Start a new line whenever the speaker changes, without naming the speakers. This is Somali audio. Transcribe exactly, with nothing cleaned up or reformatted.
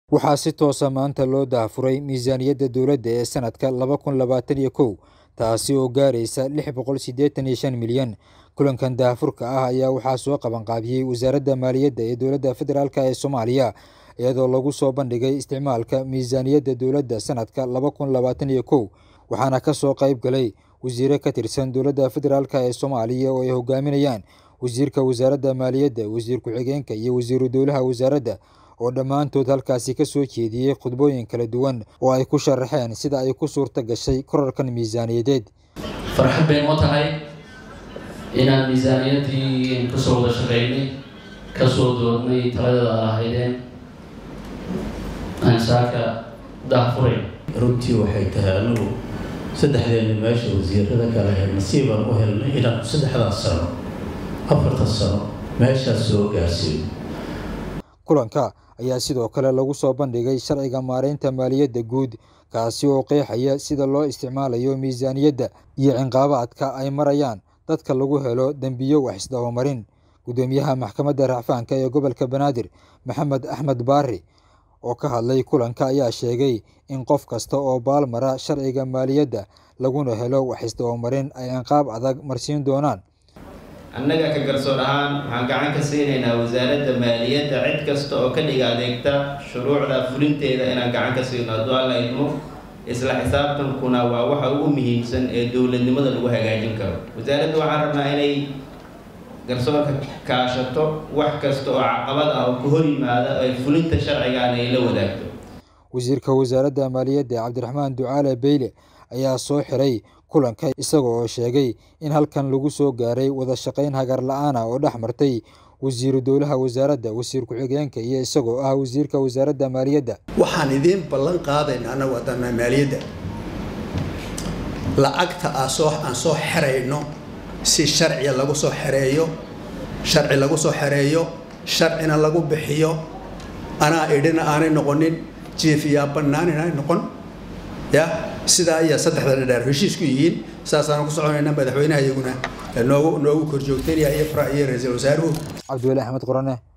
waxaa si toos ah maanta loo daahfuray miisaaniyadda dowladda ee sanadka laba kun labaatan iyo kow taasi oo gaaraysa lix boqol siddeetan iyo shan milyan. kulankan daahfurka ah ayaa waxaa soo qabanqaabiyey wasaaradda maaliyadda ee dowladda federaalk ee Soomaaliya iyadoo lagu soo bandhigay isticmaalka miisaaniyadda dowladda sanadka laba kun labaatan iyo kow waxaana ka soo qayb galay wasiiro ka tirsan dowladda federaalk ee Soomaaliya oo ay hogaaminayaan wasiirka wasaaradda maaliyadda, wasiir ku-xigeenka iyo wasiiru dowlaha wasaaradda oo dhammaantood halkaasi ka soo jeediyey khudbooyin kala duwan oo ay ku sharaxeen sida ay ku suurta gashay korarkan miisaaniyadeed.
farxad bay noo tahay inaan miisaaniyaddii ka soo wada shaqaynay ka soo doodnay taladeeda aan lahaydeen aan saaka daahfuray.
runtii waxay tahay anigu saddexdeena meesha wasiirada kale ee nasiibaan u helnay inaan saddexdaas sano afartan sano meeshaas soo gaarsiiyo.
kulanka ayaa sidoo kale lagu soo bandhigay sharciga maareynta maaliyadda guud kaasi oo qeexaya sida loo isticmaalayo miisaaniyadda iyo cinqaabaadka ay marayaan dadka lagu helo dembiyo wax isdabamarin. gudoomiyaha maxkamadda racfaanka ee gobolka Banaadir Maxamed Axmed Baari oo ka hadlay kulanka ayaa sheegay in qof kasta oo baalmara sharciga maaliyadda laguna helo wax isdabamarin ay cinqaab adag marsiin doonaan.
annaga ka garsoor ahaan waxaan gacan ka siinaynaa wasaaradda maaliyadda cid kasta oo ka dhiga adeegta shuruucda fulinteeda inaan gacan ka siino hadduu alla idmo. isla xisaabtankuna waa waxa ugu muhiimsan ee dowladnimada lagu hagaajin karo. wasaaradda waxaan rabnaa inay garsoorka kaashato wax kasta oo caqabad ah oo ku hor yimaada ay fulinta sharcigan ay la wadaagto.
wasiirka wasaaradda maaliyadda Cabdiraxmaan Ducaale Beyle ayaa soo xiray kulanka isagoo oo sheegay in halkan lagu soo gaaray wada shaqayn hagar la'aan ah oo dhex martay wasiiru dowlaha wasaaradda, wasiir ku-xigeenka iyo isagoo ah wasiirka wasaaradda maaliyadda.
waxaan idin ballan qaadaynaa anagu haddana maaliyadda lacagta aan soo aan soo xirayno si sharci lagu soo xireeyo sharci lagu soo xireeyo sharcina lagu bixiyo anaa idhina aanay noqonin jiifiyaa bannaan inay noqon ya sidaa ayaa saddexda dheer heshiisku yihiin. saasaan ku soconaynaa madaxweynaha iyaguna noogu noogu kor joogtaynaya iyo ra-iisul wasaaruhu
Cabdullaahi Axmed Qorane.